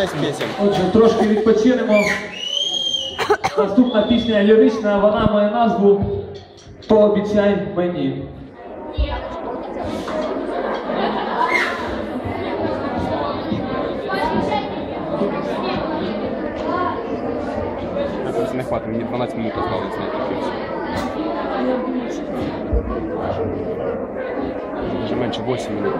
6 пісень. Отже, трошки відпочинемо. Наступна пісня лірична, вона має назву «Пообіцяй мені». Не хватит, мені 12 минут осталось на это. Даже меньше 8 минут.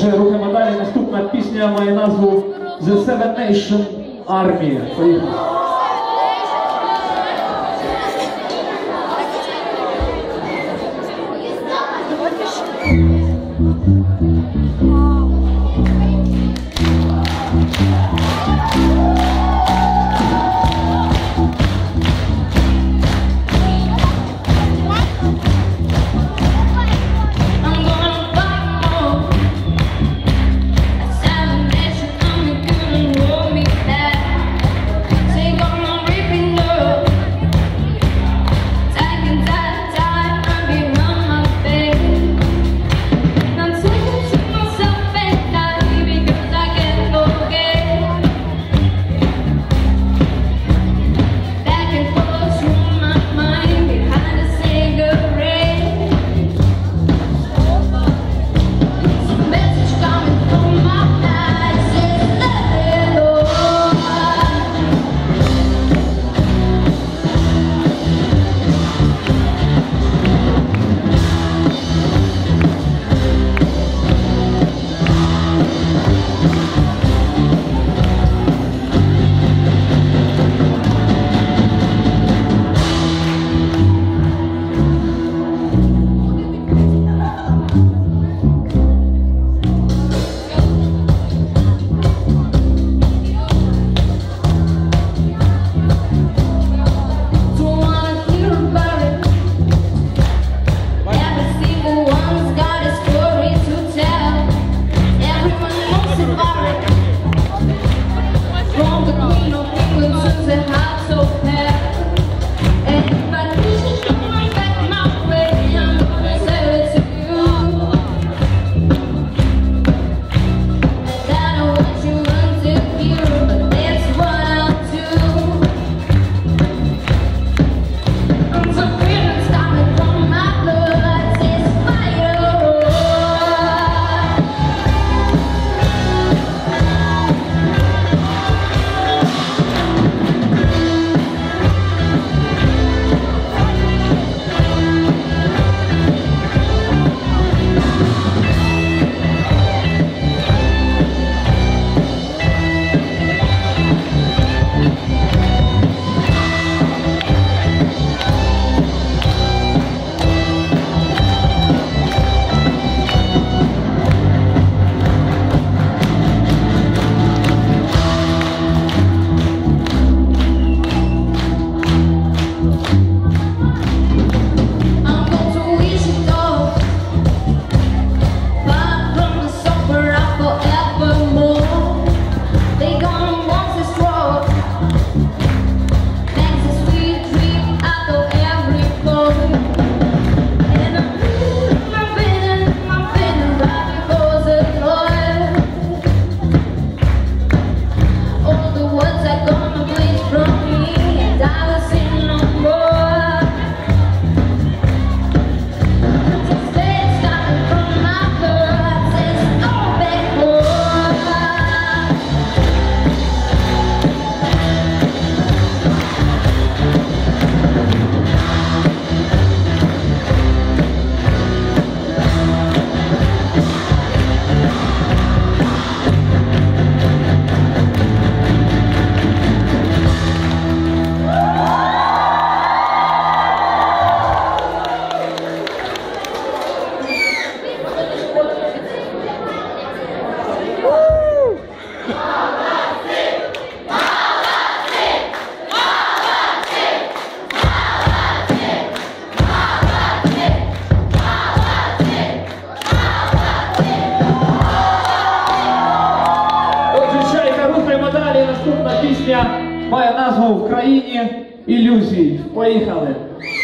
Отже, рухаємо далі. Наступна пісня має назву The Seven Nation Army. Поїхали. Пісня має назву «В країні ілюзій». Поїхали!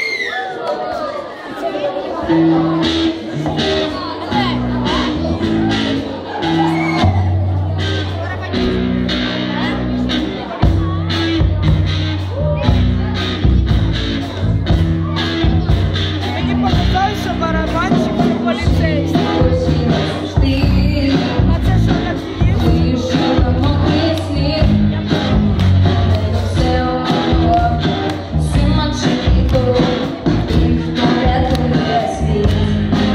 Мені показалось, що барабанщик поліцейський. А це що так є? Світ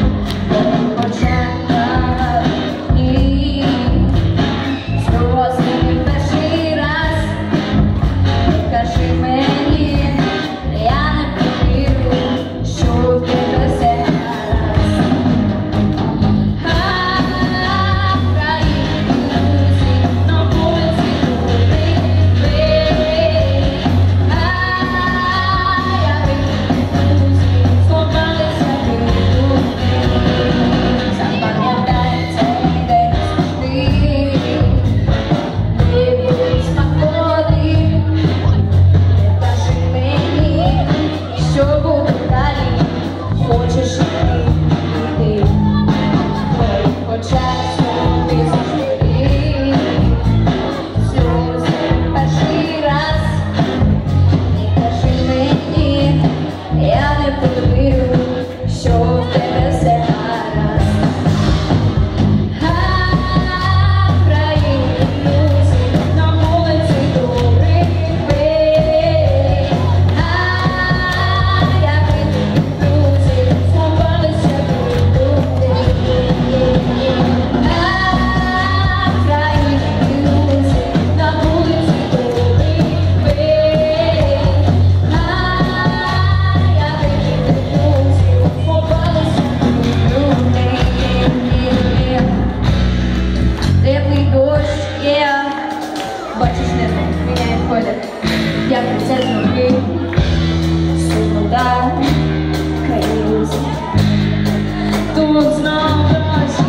бачиш небо, міняє колір, як це знову, свобода, каюсь. Тут знов дощ,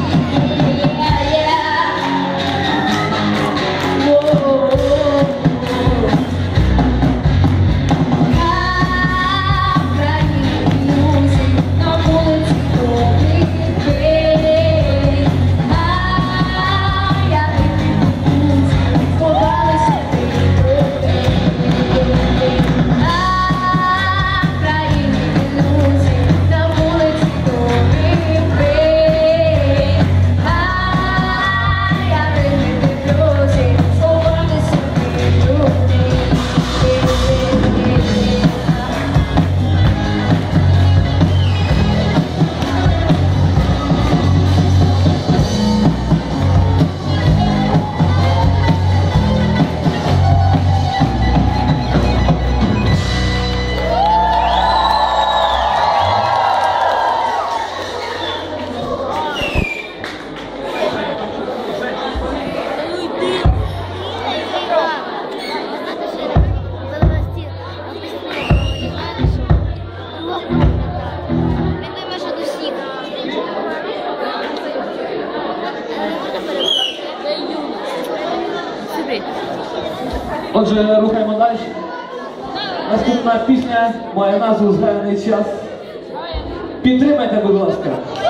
Отже, рухаємо далі. Наступна пісня має назву «Згаяний час». Підтримайте, будь ласка.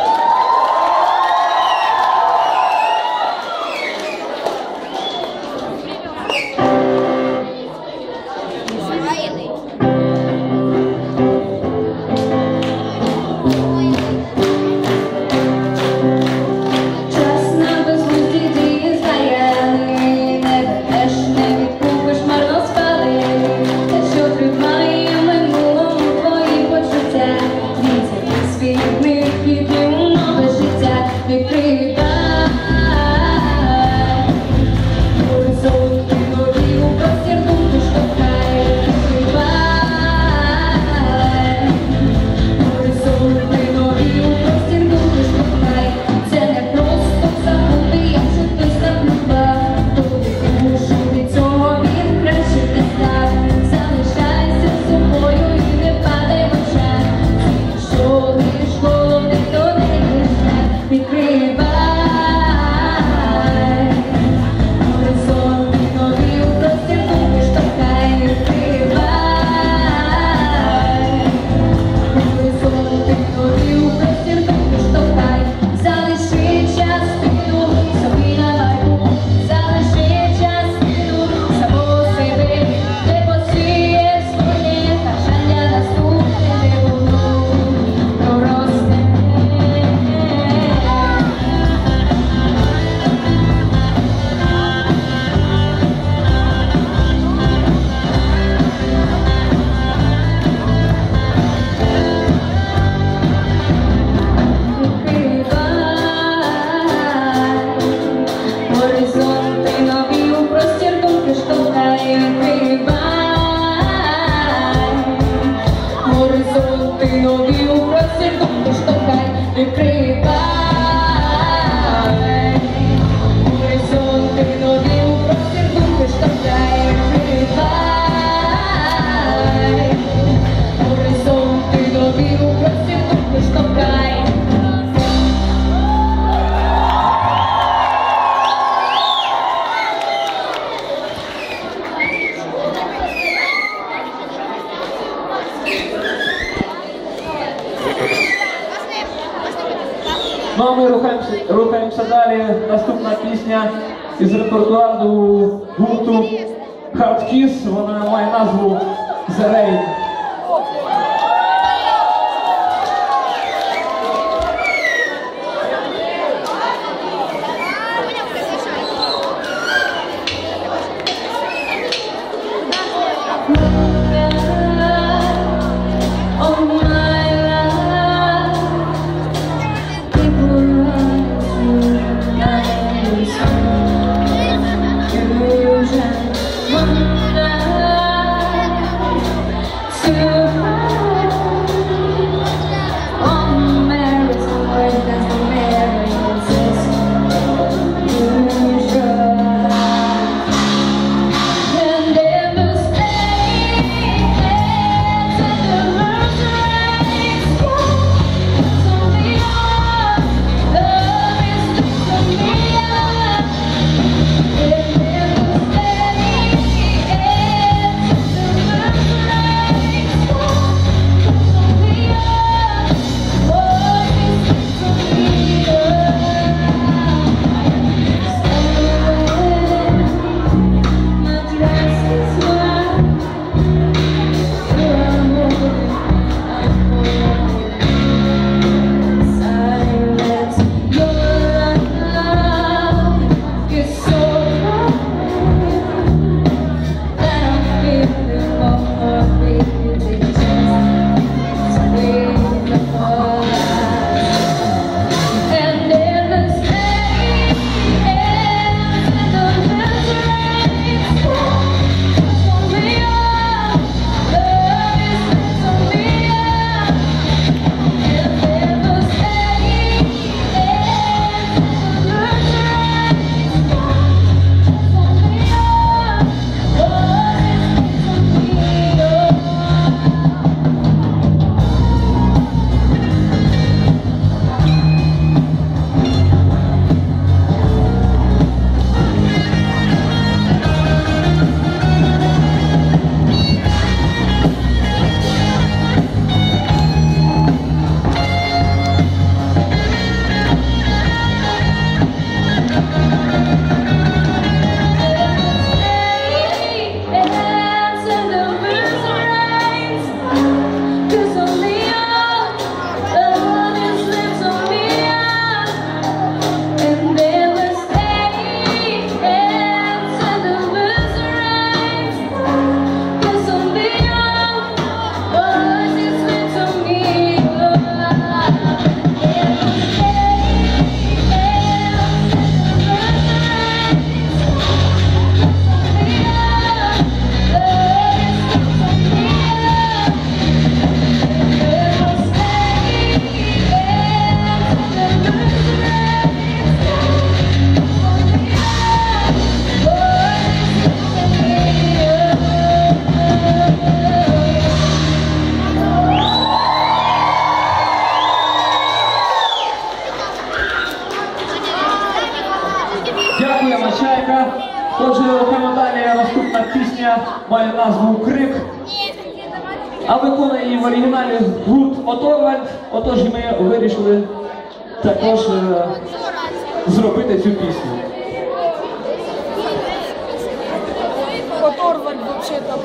Ну а ми рухаємося далі. Наступна пісня із репертуару гурту Hard Kiss. Вона має назву The Rain. рухаємо далі. Наступна пісня має назву «Крик», а виконує її в оригіналі гурт «Оторвальд». Отож ми вирішили також зробити цю пісню. Оторвать вообще там.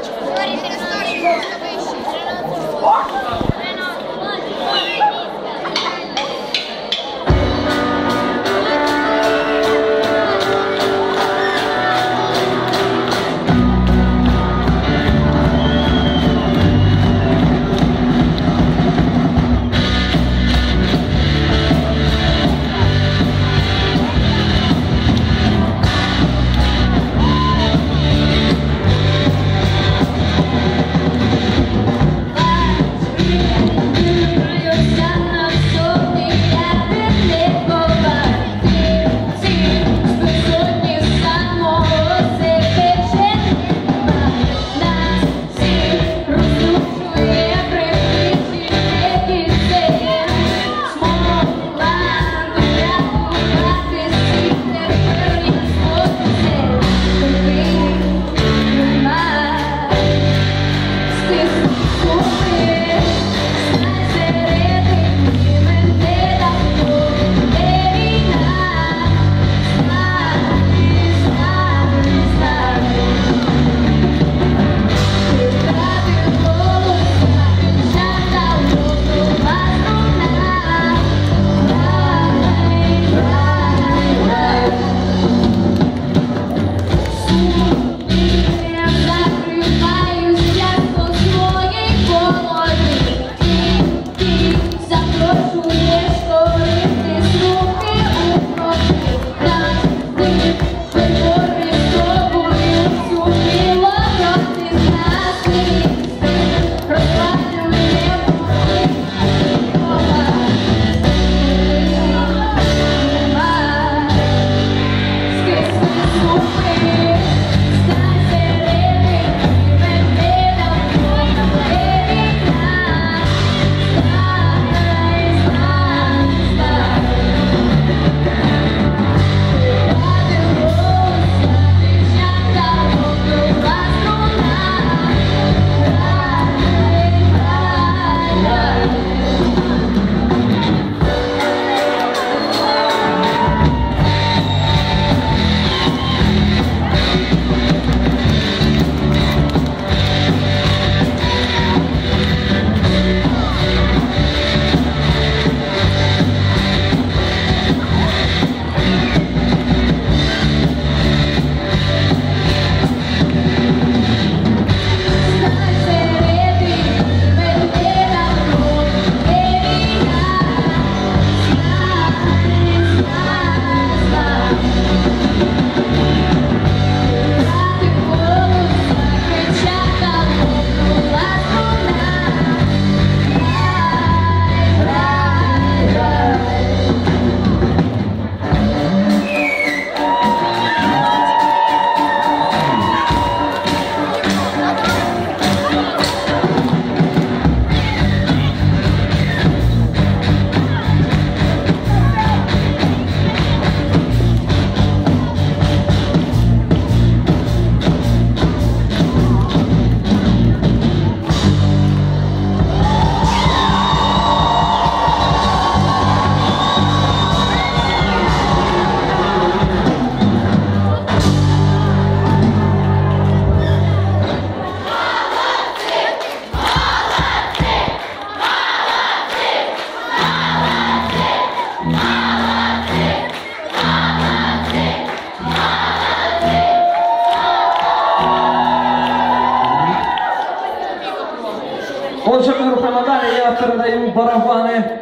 Отже, ми рухаємо далі, я передаю барабани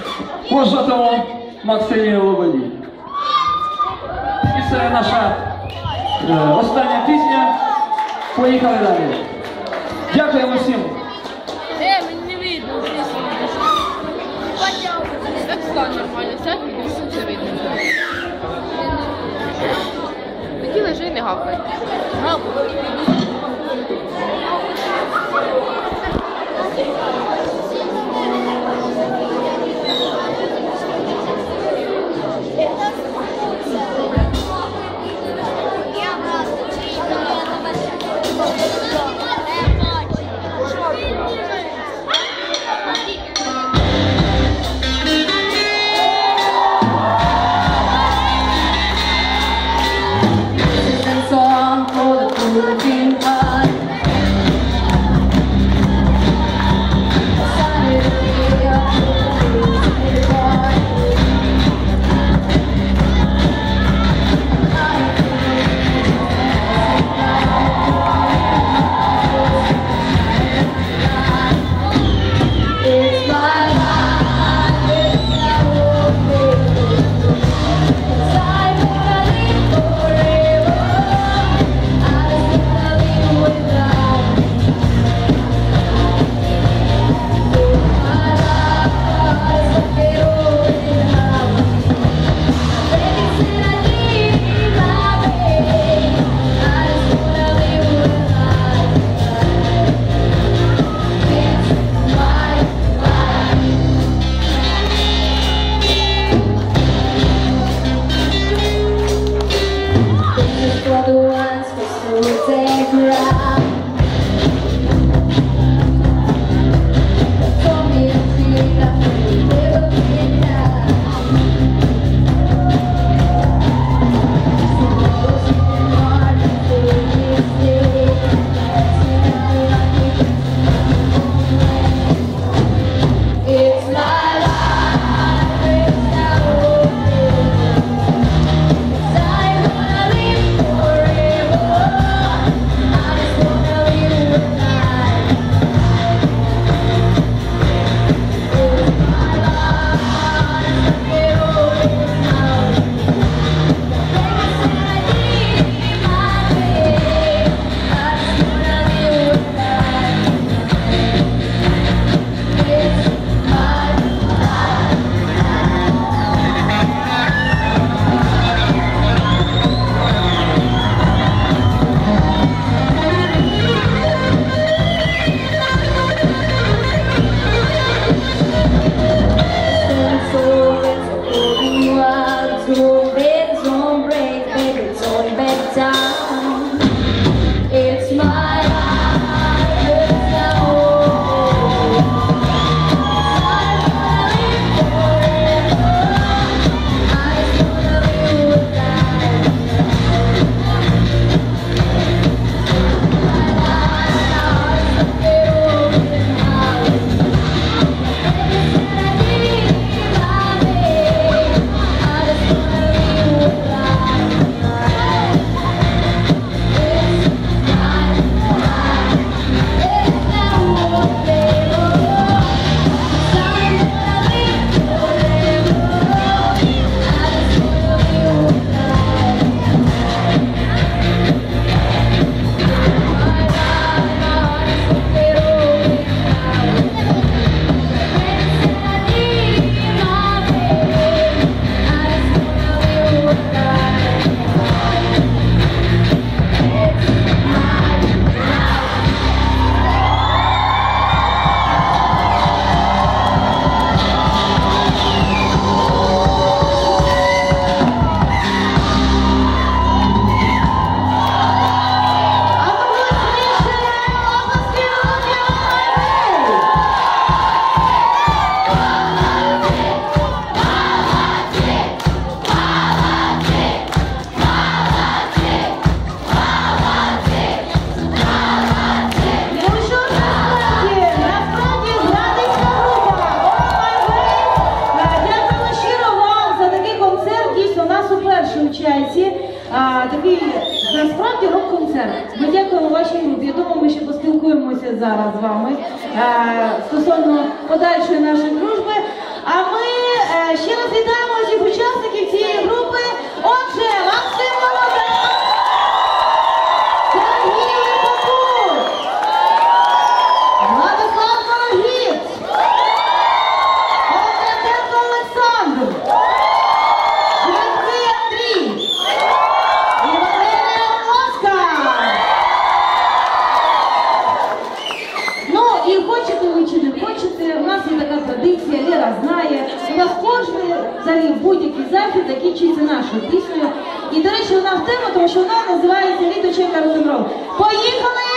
пожатому Максимію Лободі. І це наша остання пісня. Поїхали далі. Дякуємо всім. Мені не видно. Так стань нормально, сядь, мені все видно. Тоді лежи і не гавкай. Гавкай. working hard. Started to feel your heart. It's my life, it's our way. I wanna live forever. I just wanna live without. My life, I get over now. Baby said I need my way. I just wanna live without. It's my life. This is for the ones who still take ground. Told me to feel like we never been down. Those in the heart and feel mistake. It's my life, it's our way. I wanna live forever. I just wanna live without. It's my life, I get over now. Baby said I need my way. I just wanna live without. It's my life. Don't break, baby, don't back down. It's my life, it's our way. I wanna live forever. I just wanna live without. My life, I get over now. Baby said I need my way. I just wanna live without. It's my life, it's our way. I wanna live forever. I just wanna live without. My life, my heart is get over now. Baby said I need my way. I just wanna live without. It's my life. Дякуємо щиро вам за такий концерт. Дійсно, у нас у першому часі такий насправді рок-концерт. Ми дякуємо вашій групі. Я думаю, ми ще поспілкуємося зараз з вами стосовно подальшої нашої дружби. А ми ще раз вітаємо всіх учасників цієї групи. Отже, Максим Володар, Сергій Липакур, Владислав Кологіць, Кондратенко Олександр, Швидкий Андрій і Валерія Оскар. Ну і хочете ви чи не хочете, у нас є така традиція, Лера знає, у нас кожен взагалі будь-який захід закінчується нашою піснею. І, до речі, вона в тему, тому що вона називається «Літо чека рок-н-рол». Поїхали!